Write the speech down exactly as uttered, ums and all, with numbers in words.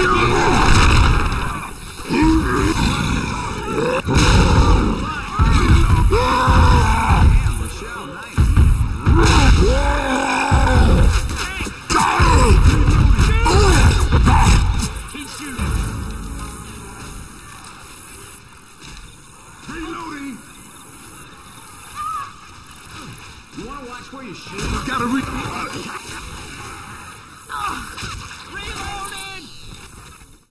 You wanna watch where you shoot? Gotta re-